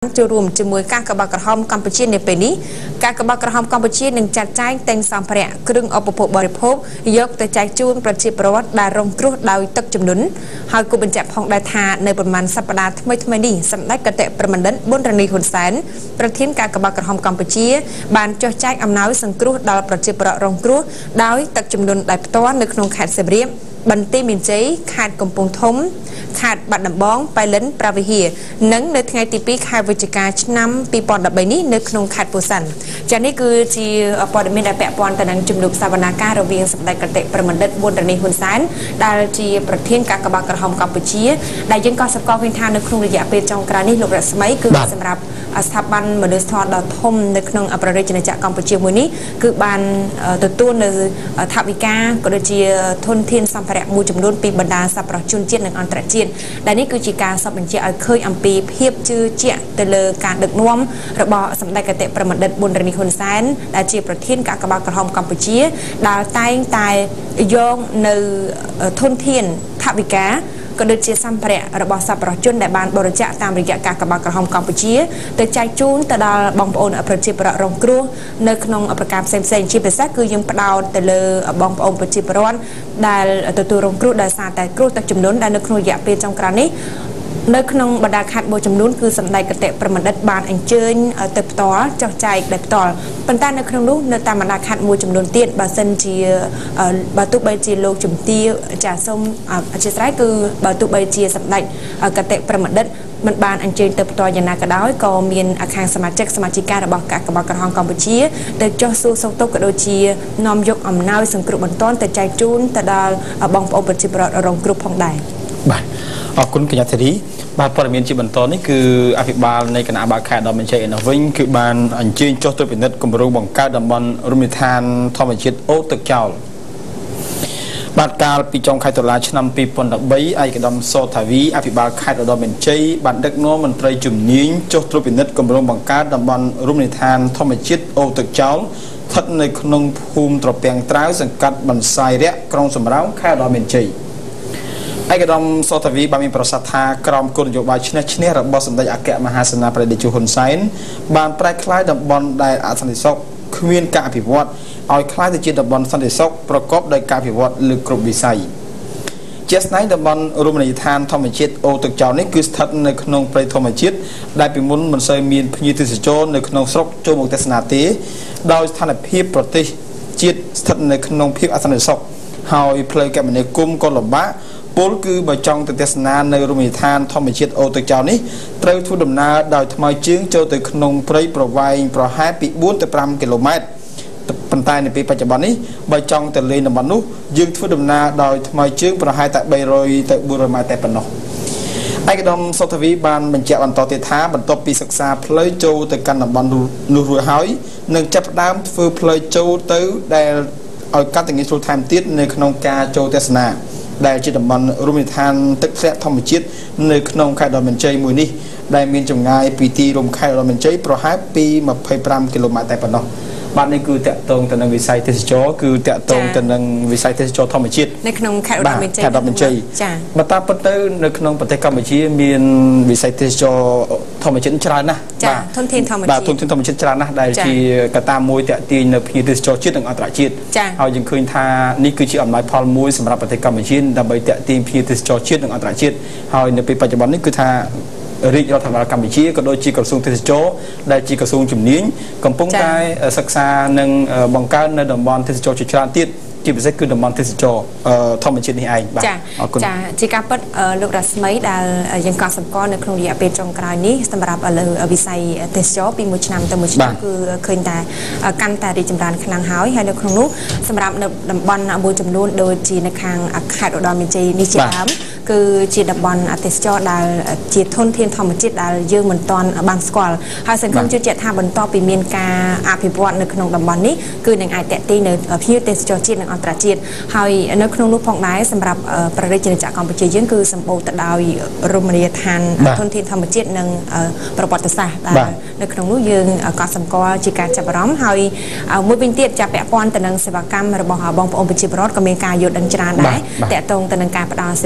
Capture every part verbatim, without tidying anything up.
ចូលរួមជាមួយការកបាក់ក្រហមកម្ពុជានៅពេលនេះការកបាក់ក្រហមកម្ពុជានឹងចាត់ចែងតែងសម្ភារៈគ្រឿងឧបភោគបរិភោគយកទៅចែកជូនប្រជាពលរដ្ឋដែលរងគ្រោះដោយទឹកជំនន់ហើយគូបញ្ជាក់ផងដែរថានៅប្រមាណសប្តាហ៍ថ្មីថ្មីនេះសម្ដេចគតិប្រមណ្ឌិតប៊ុនរនីហ៊ុនសែនប្រធានការកបាក់ក្រហមកម្ពុជាបានចុះចែកអំណោយសង្គ្រោះដល់ប្រជាពលរដ្ឋរងគ្រោះដោយទឹកជំនន់ដែលផ្ទាល់នៅក្នុងខេត្តសៀមរាបបន្ទាយមានជ័យខេត្តកំពង់ធំខេត្តបាត់ដំបងប៉ៃលិនប្រាវិហារនិងនៅថ្ងៃទីពីរខែវិច្ឆិកាឆ្នាំពីរពាន់ដប់បីនេះនៅក្នុងខេត្តពោធិ៍សាត់ចា៎នេះគឺជាព័ត៌មានដែលពាក់ព័ន្ធទៅនឹងជំនួបសវនាការរវាងសម្ដេចគតិប្រមណ្ឌិតប៊ុនរនីហ៊ុនសែនដែលជាប្រធានការកបាក់ក្រហមកម្ពុជាដែលយើងក៏ស្គាល់ឃើញថានៅក្នុងរយៈពេលចុងក្រោយនេះលោករស្មីគឺសម្រាប់ស្ថាប័នមនុស្សធម៌ដ៏ធំនៅក្នុងប្រទេសជាតិកម្ពុជាមួយនេះគឺបានទទួលនៅថវិកាក៏ដូចជាធនធានសម្ភារៈមួយចំនួនពីបណ្ដាសប្បុរសជនជាតិនិងអន្តរជាតិដែលនេះគឺជាការសពបញ្ជាក់ឲ្យឃើញអំពីភាពជឿជាក់ទៅលើការដឹកនាំរបស់សម្ដេចគតិប្រមណ្ឌិតប៊ុនរនីហ៊ុនសែនដែលជាប្រធានការកបាក់ក្រហមកម្ពុជាដែលតែងតែយកនៅធនធានថវិកាក៏ដូចជាសម្ភារៈរបស់សប្បុរសជនដែលបានបរិច្ចាគតាមរយៈការកបាក់ក្រហមកម្ពុជាទៅចែកជូនទៅដល់បងប្អូនប្រជាពលរដ្ឋរងគ្រោះនៅក្នុងប្រការផ្សេងៗជាពិសេសគឺយើងផ្ដោតទៅលើបងប្អូនប្រជាពលរដ្ឋដែលទទួលរងគ្រោះដោយសារតែគ្រោះទឹកជំនន់ដែលនៅក្នុងរយៈពេលចុងក្រោយនេះនៅក្នុងបណ្ដាខេត្តមួយចំនួនគឺសម្ដេចគតិប្រមណ្ឌិតបានអញ្ជើញទៅផ្ទាល់ចុះចែកដោយផ្ទាល់ប៉ុន្តែនៅក្នុងនោះនៅតាមបណ្ដាខេត្តមួយចំនួនទៀតបើសិនជាបើទោះបីជាលោកជំទាវចាសូមអធិស្ឋានគឺបើទោះបីជាសម្ដេចគតិប្រមណ្ឌិតមិនបានអញ្ជើញទៅផ្ទាល់យ៉ាងណាក៏ដោយក៏មានខាងសមាជិកសមាជិការបស់ការកបាក់ក្រហមកម្ពុជាទៅចុះសួរសុខទុក្ខក៏ដូចជានាំយកអំណោយសង្គ្រោះបន្ទាន់ទៅចែកជូនទៅដល់បងប្អូនប្រជាពលរដ្ឋរងគ្រោះផងដែរបាទអរគុណកញ្ញាធារីបាទព័ត៌មានជាបន្តនេះគឺអភិបាលនៃគណៈបាខេត្តដ៏មានជ័យឯនោះវិញគឺបានអញ្ជើញចុះត្រួតពិនិត្យគម្រោងបង្កើតតំបន់រមណីយដ្ឋានធម្មជាតិអូទឹកចោលបាទកាលពីចុងខែតុលាឆ្នាំពីរពាន់ដប់បីឯកឧត្តមសថាវីអភិបាលខេត្តឧត្តរមានជ័យបានដឹកនាំមន្ត្រីជំនាញចុះត្រួតពិនិត្យគម្រោងបង្កើតតំបន់រមណីយដ្ឋានធម្មជាតិអូទឹកចោលស្ថិតនៅក្នុងភូមិត្រពាំងត្រាវសង្កាត់បន្សាយរៈក្រុងសំរោងខេត្តឧត្តរមានជ័យឯកឧត្តមសថាវីបានមានប្រសាសន៍ថាក្រមគោលនយោបាយឈ្នះឈ្នះរបស់សម្ដេចអគ្គមហាសេនាបតីតេជោហ៊ុនសែនបានប្រែក្លាយតំបន់ដែលអសន្តិសុខគ្មានការអភិវឌ្ឍឲ្យក្លាយទៅជាតំបន់សន្តិសុខប្រកបដោយការអភិវឌ្ឍលើគ្រប់វិស័យជាស្ដែងតំបន់រមណីយដ្ឋានធម្មជាតិអូទឹកចោលនេះគឺស្ថិតនៅក្នុងព្រៃធម្មជាតិដែលពីមុនមិនសូវមានភ្ញៀវទេសចរនៅក្នុងស្រុកចូលមកទស្សនាទេដោយស្ថានភាពប្រទេសជាតិស្ថិតនៅក្នុងភាពអសន្តិសុខហើយផ្លូវគមនាគមន៍ក៏លំបាកពលគឺបើចង់ទៅទស្សនានៅរមណីយដ្ឋានធម្មជាតិអូទឹកចោលនេះត្រូវធ្វើដំណើរដោយថ្មើរជើងចូលទៅក្នុងព្រៃប្រវែងប្រហែលពីបួនទៅប្រាំគីឡូម៉ែត្រប៉ុន្តែនៅពេលបច្ចុប្បន្ននេះបើចង់ទៅលេងតំបន់នោះយើងធ្វើដំណើរដោយថ្មើរជើងប្រហែលតែបីរយទៅបួនរយម៉ែត្រតែប៉ុណ្ណោះឯកឧត្តមសុថាវីបានបញ្ជាក់បន្តទៀតថាបន្ទាប់ពីសិក្សាផ្លូវចូលទៅកាន់តំបន់នោះរួចហើយនឹងចាប់ផ្ដើមធ្វើផ្លូវចូលទៅដែលឲ្យកាត់ទាំងងាយស្រួលថែមទៀតនៅក្នុងការចូលទស្សនាដែលជាតំបន់រមណីយដ្ឋានទឹកធ្លាក់ធម្មជាតិនៅក្នុងខេត្តឧត្តរមានជ័យមួយនេះដែលមានចម្ងាយពីទីរួមខេត្តឧត្តរមានជ័យប្រហែលពីម្ភៃប្រាំគីឡូម៉ែត្រតែប៉ុណ្ណោះបាទនេះគឺតាក់ទងទៅនឹងវិស័យទេសចរគឺតាក់ទងទៅនឹងវិស័យទេសចរធម្មជាតិនៅក្នុងខេត្តឧត្តរមានជ័យខេត្តឧត្តរមានជ័យចា៎បើតាមពិតទៅនៅក្នុងប្រទេសកម្ពុជាមានវិស័យទេសចរធម្មជាតិច្រើនណាស់ចា៎ធនធានធម្មជាតិបាទធនធានធម្មជាតិច្រើនណាស់ដែលជាកត្តាមួយតាក់ទាញនៅភ្ញៀវទេសចរជាតិនិងអន្តរជាតិហើយយើងឃើញថានេះគឺជាអំណោយផលមួយសម្រាប់ប្រទេសកម្ពុជាដើម្បីតាក់ទាញភ្ញៀវទេសចរជាតិនិងអន្តរជាតិហើយនៅពេលបច្ចុប្បន្ននេះគឺថារាជរដ្ឋាភិបាលកម្ពុជាក៏ដូចជាក្រសួងទេសចរដែលជាក្រសួងជំនាញកំពុងតែសិក្សានិងបង្កើននៅតំបន់ទេសចរជាច្រើនទៀតជាពិសេសគឺតំបន់ទេសចរធម្មជាតិនេះឯងបាទអរគុណចាជាការពិតលោករស្មីដែលយើងក៏សម្គាល់នៅក្នុងរយៈពេលចុងក្រោយនេះសម្រាប់លើវិស័យទេសចរពីមួយឆ្នាំទៅមួយឆ្នាំគឺឃើញតែកាន់តែរីកចម្រើនខ្លាំងហើយហើយនៅក្នុងនោះសម្រាប់នៅតំបន់មួយចំនួនដូចជានៅខាងខេត្តឧត្តរមានជ័យនេះជាដើមគឺជាតំបន់ទេសចរដែលជាធនធានធម្មជាតិដែលយើងមិនទាន់បានស្គាល់ហើយសង្ឃឹមជឿជាក់ថាបន្ទាប់ពីមានការអភិវឌ្ឍនៅក្នុងតំបន់នេះគឺនឹងអាចតេទីនៅភ្ញៀវទេសចរជាតិនិងអន្តរជាតិហើយនៅក្នុងនោះផងដែរសម្រាប់ប្រទេសជាតិកម្ពុជាយើងគឺសម្បូរទៅដោយរមណីយដ្ឋានធនធានធម្មជាតិនិងប្រវត្តិសាស្ត្រដែលនៅក្នុងនោះយើងក៏សម្គាល់ជាការចាប់អារម្មណ៍ហើយមួយវិញទៀតចាប់ពាក់ព័ន្ធទៅនឹងសេវាកម្មរបស់បងប្អូនប្រជាពលរដ្ឋក៏មានការយល់ដឹងច្រើនដែរតាក់ទងទៅនឹងការផ្តល់សេវាកម្ម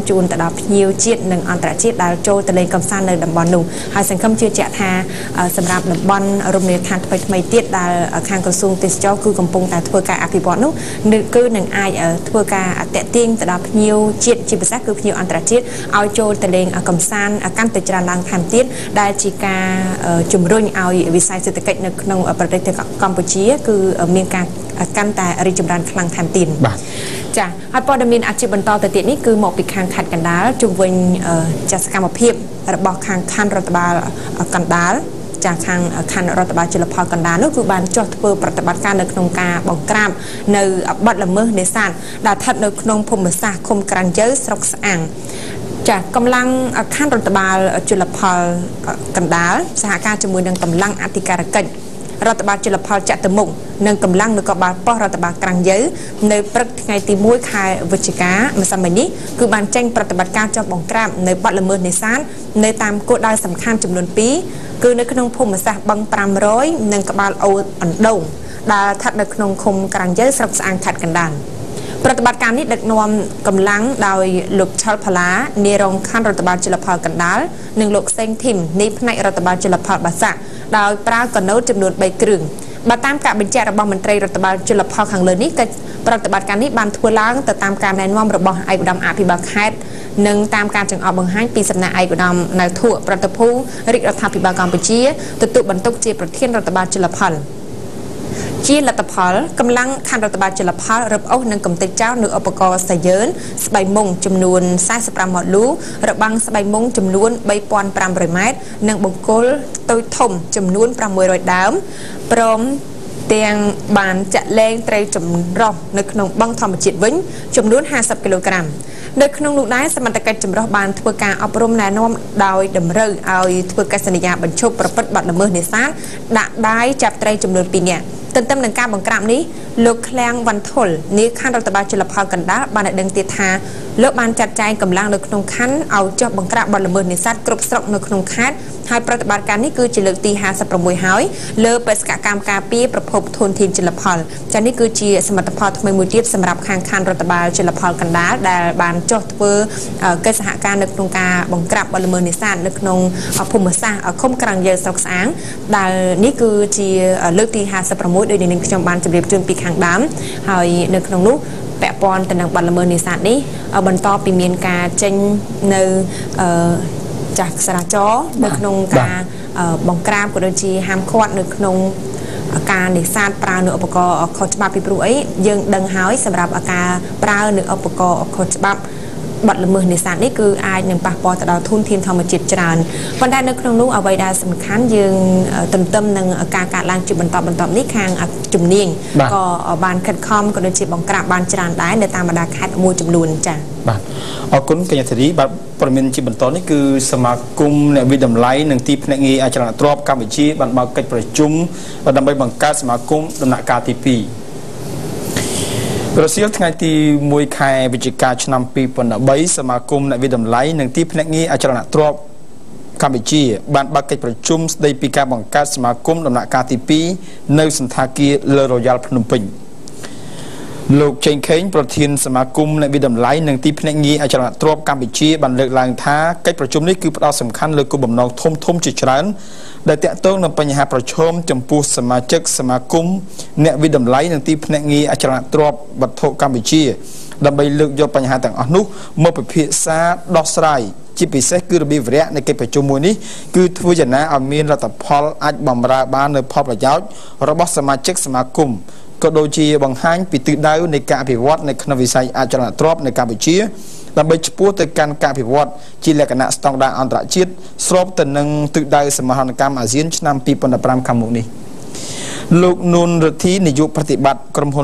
ជួនទៅដល់ភ្ញៀវជាតិនិងអន្តរជាតិដែលចូលទៅលេងកម្សាន្តនៅតំបន់នោះហើយសង្ឃឹមជឿជាក់ថាសម្រាប់តំបន់រមណីយដ្ឋានថ្មីថ្មីទៀតដែលខាងក្រសួងទេសចរគឺកំពុងតែធ្វើការអភិវឌ្ឍនោះគឺនឹងអាចធ្វើការតាក់ទាញទៅដល់ភ្ញៀវជាតិជាពិសេសគឺភ្ញៀវអន្តរជាតិឲ្យចូលទៅលេងកម្សាន្តកាន់តែច្រើនឡើងថែមទៀតដែលជាការជំរុញឲ្យវិស័យសេដ្ឋកិច្ចនៅក្នុងប្រទេសកម្ពុជាគឺមានការកាន់តែរីកចម្រើនខ្លាំងថែមទៀតបាទចាហើយព័ត៌មានអាជីពបន្តទៅទៀតនេះគឺមកពីខាងខេត្តកណ្ដាលជុំវិញចាសកម្មភាពរបស់ខាងខណ្ឌរដ្ឋបាលកណ្ដាលចាខាងខណ្ឌរដ្ឋបាលជលផលកណ្ដាលនោះគឺបានចុះធ្វើប្រតិបត្តិការនៅក្នុងការបង្ក្រាបនៅបទល្មើសនេសាទដែលស្ថិតនៅក្នុងភូមិសាស្ត្រឃុំក្រាំងជើស្រុកស្អាងចាកម្លាំងខណ្ឌរដ្ឋបាលជលផលកណ្ដាលសហការជាមួយនឹងកម្លាំងអធិការកិច្ចរដ្ឋបាលជលផលចតុមុខនិងកម្លាំងនគរបាលប៉ុស្តិ៍រដ្ឋបាលក្រាំងជើនៅព្រឹកថ្ងៃទីមួយខែវិច្ឆិកាម្សិលមិញនេះគឺបានចេញប្រតិបត្តិការចុះបង្ក្រាបនៅបទល្មើសនេសាទនៅតាមគោលដៅសំខាន់ចំនួនពីរគឺនៅក្នុងភូមិសាស្ត្របឹងប្រាំរយនិងក្បាលអូអណ្ដូងដែលស្ថិតនៅក្នុងឃុំក្រាំងជើស្រុកស្អាងខេត្តកណ្ដាលប្រតិបត្តិការនេះដឹកនាំកម្លាំងដោយលោកឆលផាឡានាយរងខណ្ឌរដ្ឋបាលជលផលកណ្ដាលនិងលោកសេងធីមនៃផ្នែករដ្ឋបាលជលផលបាសាក់ដោយប្រើកណូតចំនួនបីគ្រឿងបើតាមការបញ្ជាក់របស់មន្ត្រីរដ្ឋបាលជលផលខាងលើនេះកិច្ចប្រតិបត្តិការនេះបានធ្វើឡើងទៅតាមការណែនាំរបស់ឯកឧត្តមអភិបាលខេត្តនិងតាមការចង្អុលបង្ហាញពីសំណាក់ឯកឧត្តមនៅធុប្រតិភូរាជរដ្ឋាភិបាលកម្ពុជាទទួលបន្ទុកជាប្រធានរដ្ឋបាលជលផលជាលទ្ធផលកម្លាំងខណ្ឌរដ្ឋបាលជលផលរឹបអូសនិងកំទេចចោលនៅឧបករណ៍សាយឿនស្បៃមុងចំនួនសែសិបប្រាំម៉ូតលូរបាំងស្បៃមុងចំនួនបីពាន់ប្រាំរយម៉ែត្រនិងបង្គោលតូចធំចំនួនប្រាំមួយរយដើមព្រមទាំងបានចាក់លែងត្រីចម្រុះនៅក្នុងបឹងធម្មជាតិវិញចំនួនហាសិបគីឡូក្រាមនៅក្នុងនោះដែរសមត្ថកិច្ចចម្រុះបានធ្វើការអប់រំណែនាំដោយតម្រូវឲ្យធ្វើកិច្ចសន្យាបញ្ឈប់ប្រព្រឹត្តបទល្មើសនេសាទដាក់ដាយចាប់ត្រីចំនួនពីរនាក់ទន្ទឹមនឹងការបង្ក្រាបនេះលោកឃ្លាំងវ៉ាន់ធុលនាយខណ្ឌរដ្ឋបាលជលផលកណ្ដាលបានឲ្យដឹងទៀតថាលោកបានចាត់ចែងកម្លាំងនៅក្នុងខណ្ឌឲ្យចុះបង្ក្រាបបទល្មើសនេសាទគ្រប់ស្រុកនៅក្នុងខេត្តហើយប្រតិបត្តិការនេះគឺជាលើកទីហាសិបប្រាំមួយហើយលើបេសកកម្មការពារប្រភពធនធានជលផលចា៎នេះគឺជាសមិទ្ធផលថ្មីមួយទៀតសម្រាប់ខាងខណ្ឌរដ្ឋបាលជលផលកណ្ដាលដែលបានចុះធ្វើកិច្ចសហការនៅក្នុងការបង្ក្រាបបទល្មើសនេសាទនៅក្នុងភូមិសាស្ត្រឃុំក្រាំងជើស្រុកស្អាងដែលនេះគឺជាលើកទីហាសិបប្រាំមួយដោយនាងខ្ញុំបានជម្រាបជូនពីខាងដើមហើយនៅក្នុងនោះពាក់ព័ន្ធទៅនឹងបទល្មើសនេសាទនេះបន្តពីមានការចេញនៅចាស់ចរាចរណ៍នៅក្នុងការបង្ក្រាបក៏ដូចជាហាមឃាត់នៅក្នុងការនេសាទប្រើនៅឧបករណ៍ខុសច្បាប់ពីព្រោះអីយើងដឹងហើយសម្រាប់ការប្រើនៅឧបករណ៍ខុសច្បាប់បទល្មើសនេសាទនេះគឺអាចនឹងប៉ះពាល់ទៅដល់ធនធានធម្មជាតិច្រើនប៉ុន្តែនៅក្នុងនោះអ្វីដែលសំខាន់យើងទន្ទឹមនឹងការកាត់ឡើងជាបន្តបន្ទាប់នេះខាងជំនាញក៏បានខិតខំក៏ដូចជាបង្ក្រាបបានច្រើនដែរនៅតាមបណ្ដាខេត្តមួយចំនួនចា៎បាទអរគុណកញ្ញាធារីបាទព័ត៌មានជាបន្តនេះគឺសមាគមអ្នកវិតម្លៃនិងទីភ្នាក់ងារអចលនទ្រព្យកម្ពុជាបានបើកកិច្ចប្រជុំដើម្បីបង្កើតសមាគមដំណាក់កាលទីពីររសៀលថ្ងៃទីមួយខែវិច្ឆិកាឆ្នាំពីរពាន់បីសមាគមអ្នកវិតម្លៃនិងទីភ្នាក់ងារអចលនទ្រព្យកម្ពុជាបានបើកកិច្ចប្រជុំស្ដីពីការបង្កើតសមាគមដំណាក់កាលទីពីរនៅសន្តាគារលើរ៉ូយ៉ាល់ភ្នំពេញលោកចេងខេងប្រធានសមាគមអ្នកវិតម្លៃនិងទីភ្នាក់ងារអចលនទ្រព្យកម្ពុជាបានលើកឡើងថាកិច្ចប្រជុំនេះគឺផ្ដោតសំខាន់លើគោលបំណងធំធំជាច្រើនដែលតាក់ទងនឹងបញ្ហាប្រឈមចំពោះសមាជិកសមាគមអ្នកវិតម្លៃនិងទីភ្នាក់ងារអចលនទ្រព្យវត្ថុកម្ពុជាដើម្បីលើកយកបញ្ហាទាំងអស់នោះមកពិភាក្សាដោះស្រាយជាពិសេសគឺរបៀបវរៈនៃកិច្ចប្រជុំមួយនេះគឺធ្វើយ៉ាងណាឲ្យមានលទ្ធផលអាចបម្រើបាននូវផលប្រយោជន៍របស់សមាជិកសមាគមក៏ដូចជាបង្ហាញពីទិសដៅនៃការអភិវឌ្ឍនៅក្នុងវិស័យអចលនទ្រព្យនៅកម្ពុជាដើម្បីឆ្ពោះទៅកាន់ការអភិវឌ្ឍជាលក្ខណៈស្តង់ដារអន្តរជាតិស្របទៅនឹងទិសដៅសមហត្ថកម្មអាស៊ានឆ្នាំពីរពាន់ប្រាំខាងមុខនេះលោកនួនរិទ្ធីនាយកប្រតិបត្តិក្រុមហ៊ុន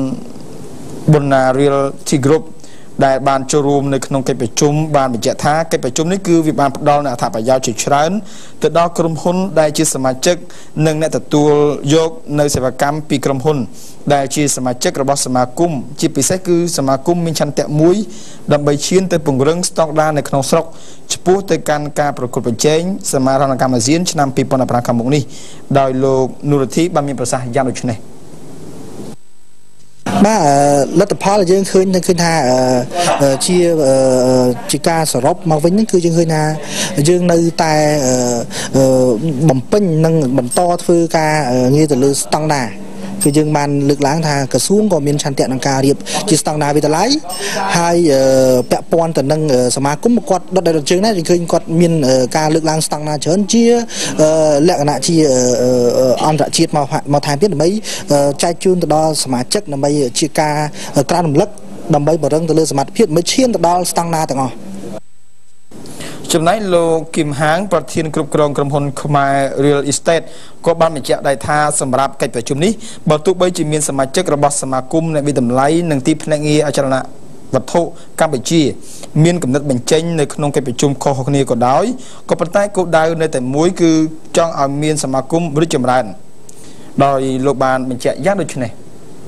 Bonna Realty Group ដែលបានចូលរួមនៅក្នុងកិច្ចប្រជុំបានបញ្ជាក់ថាកិច្ចប្រជុំនេះគឺវាបានផ្ដល់នូវអត្ថប្រយោជន៍ជាច្រើនទៅដល់ក្រុមហ៊ុនដែលជាសមាជិកនិងអ្នកទទួលយកនៅសេវាកម្មពីក្រុមហ៊ុនដែលជាសមាជិករបស់សមាគមជាពិសេសគឺសមាគមមានឆន្ទៈមួយដើម្បីឈានទៅពង្រឹងស្តង់ដារនៅក្នុងស្រុកឆ្ពោះទៅកាន់ការប្រកួតប្រជែងសមារណកម្មអាស៊ានឆ្នាំពីរពាន់ប្រាំខាងមុខនេះដោយលោកនូរធីបានមានប្រសាសន៍យ៉ាងដូចនេះបាទលទ្ធផលយើងឃើញឃើញថាជាជាការសរុបមកវិញហ្នឹងគឺយើងឃើញថាយើងនៅតែបំពេញនិងបន្តធ្វើការងារទៅលើស្តង់ដារគឺយើងបានលើកឡើងថាក្រសួងក៏មានឆន្ទៈក្នុងការរៀបជាស្តង់ដារវិទ្យាល័យហើយពាក់ព័ន្ធទៅនឹងសមាគមគាត់ដុតដល់ជើងដែរយើងឃើញគាត់មានការលើកឡើងស្តង់ដារច្រើនជាលក្ខណៈជាអន្តរជាតិមកមកថែមទៀតដើម្បីចែកជូនទៅដល់សមាជិកដើម្បីជាការក្រើនរំលឹកដើម្បីបរិងទៅលើសមត្ថភាពមិនឈានទៅដល់ស្តង់ដារទាំងអស់ចំណែកលោកគឹមហាងប្រធានគ្រប់គ្រងក្រុមហ៊ុនខ្មែរ Real Estate ក៏បានបញ្ជាក់ដែរថាសម្រាប់កិច្ចប្រជុំនេះបើទោះបីជាមានសមាជិករបស់សមាគមអ្នកវិតម្លៃនិងទីភ្នាក់ងារអចលនវត្ថុកម្ពុជាមានគំនិតបញ្ចេញនៅក្នុងកិច្ចប្រជុំខុសៗគ្នាក៏ដោយក៏ប៉ុន្តែគោលដៅនៅតែមួយគឺចង់ឲ្យមានសមាគមរីកចម្រើនដោយលោកបានបញ្ជាក់យ៉ាងដូចនេះ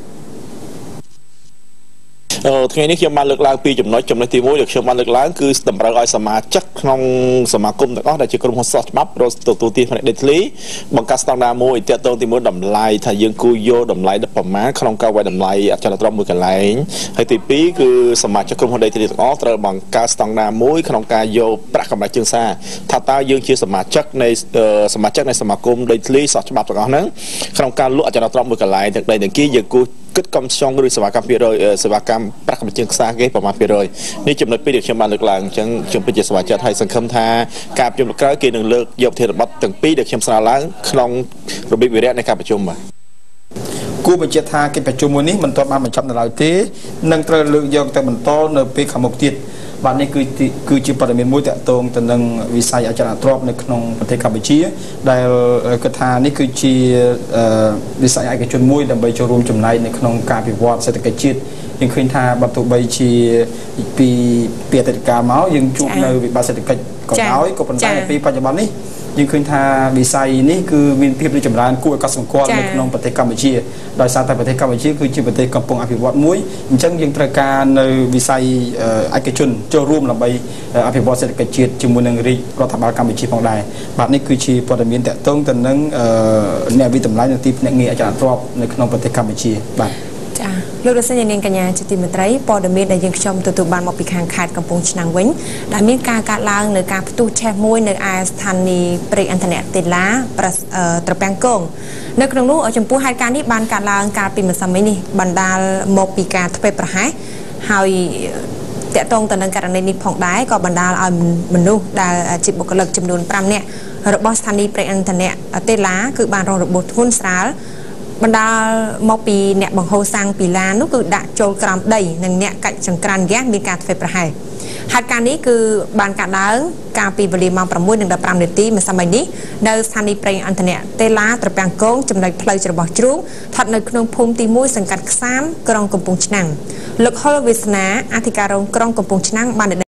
ថ្ងៃនេះខ្ញុំបានលើកឡើងពីចំណុចចំណុចទីមួយដែលខ្ញុំបានលើកឡើងគឺតម្រូវឲ្យសមាជិកក្នុងសមាគមទាំងអស់ដែលជាក្រុមហ៊ុនស្រុកច្បាប់រកទទួលទានផ្នែកដេតធ្លីបង្កើតស្តង់ដារមួយទាក់ទងទីមួយតម្លៃថាយើងគូយកតម្លៃប្រមាណក្នុងការវាយតម្លៃអចលនទ្រព្យមួយកន្លែងហើយទីពីរគឺសមាជិកក្រុមហ៊ុនដេតធ្លីទាំងអស់ត្រូវបង្កើតស្តង់ដារមួយក្នុងការយកប្រាក់កម្រៃជើងសារថាតើយើងជាសមាជិកនៃសមាជិកនៃសមាគមដេតធ្លីស្រុកច្បាប់ទាំងអស់ហ្នឹងក្នុងការលក់អចលនទ្រព្យមួយកន្លែងទាំងដីទាំងគីយើងគូគិតកំចុងឬសេវាកម្មភាគរយសេវាកម្មប្រាក់កម្រៃជើងសារគេប្រមាណភាគរយនេះចំណុចពីរដែលខ្ញុំបានលើកឡើងអញ្ចឹងខ្ញុំពិតជាសប្បាយចិត្តហើយសង្ឃឹមថាការប្រជុំក្រោយគេនឹងលើកយកប្រធានបទទាំងពីរដែលខ្ញុំស្នើឡើងក្នុងរបៀបវិរៈនៃការប្រជុំបាទគូបញ្ជាក់ថាកិច្ចប្រជុំមួយនេះមិនទាន់បានបញ្ចប់នៅឡើយទេនឹងត្រូវលើកយកទៅបន្តនៅពេលខាងមុខទៀតបាទនេះគឺគឺជាព័ត៌មានមួយតាក់ទងទៅនឹងវិស័យអចលនទ្រព្យនៅក្នុងប្រទេសកម្ពុជាដែលគិតថានេះគឺជាវិស័យឯកជនមួយដើម្បីចូលរួមចំណែកនៅក្នុងការវិវត្តសេដ្ឋកិច្ចជាតិយើងឃើញថាបើទោះបីជាពីពីអតីតកាលមកយើងជួបនៅវិបត្តិសេដ្ឋកិច្ចក៏ដោយក៏ប៉ុន្តែនៅពេលបច្ចុប្បន្ននេះយើងឃើញថាវិស័យនេះគឺមានភាពរីកចម្រើនគួរឲ្យកត់សម្គាល់នៅក្នុងប្រទេសកម្ពុជាដោយសារតែប្រទេសកម្ពុជាគឺជាប្រទេសកំពុងអភិវឌ្ឍមួយអញ្ចឹងយើងត្រូវការនៅវិស័យឯកជនចូលរួមដើម្បីអភិវឌ្ឍសេដ្ឋកិច្ចជាតិជាមួយនឹងរាជរដ្ឋាភិបាលកម្ពុជាផងដែរបាទនេះគឺជាព័ត៌មានតាក់ទងទៅនឹងអ្នកវិតម្លៃនិងទីភ្នាក់ងារអចលនទ្រព្យនៅក្នុងប្រទេសកម្ពុជាបាទចាលោកលោកស្រីនាងកញ្ញាជាទីមេត្រីព័ត៌មានដែលយើងខ្ញុំទទួលបានមកពីខាងខេត្តកំពង់ឆ្នាំងវិញដែលមានការកាត់ឡើងនៅការផ្ទុះឆេះមួយនៅឯស្ថានីយ៍ប្រេងឥន្ធនៈតេឡាត្រពាំងកងនៅក្នុងនោះចំពោះហេតុការណ៍នេះបានកាត់ឡើងកាលពីម្សិលមិញនេះបណ្ដាលមកពីការធ្វេសប្រហែសហើយតាក់ទងទៅនឹងករណីនេះផងដែរក៏បណ្ដាលឲ្យមនុស្សដែលជាបុគ្គលិកចំនួនប្រាំនាក់របស់ស្ថានីយ៍ប្រេងឥន្ធនៈតេឡាគឺបានរងរបួសធ្ងន់ស្រាលបណ្ដាលមកពីអ្នកបង្ហូរសាំងពីឡាននោះគឺដាក់ចូលក្រោមដីនិងអ្នកកាច់ចង្ក្រានហ្គាសមានការធ្វេសប្រហែសហេតុការណ៍នេះគឺបានកាត់ឡើងកាលពីវេលាម៉ោង ប្រាំមួយ ដប់ប្រាំ នាទីម្សិលមិញនេះនៅស្ថានីយ៍ប្រេងឥន្ធនៈតេឡាត្រពាំងកងចំណុចផ្លូវច្រមុះជ្រូកស្ថិតនៅក្នុងភូមិទីមួយសង្កាត់ខ្សាមក្រុងកំពង់ឆ្នាំងលោកហុលវាសនាអធិការរងក្រុងកំពង់ឆ្នាំងបាន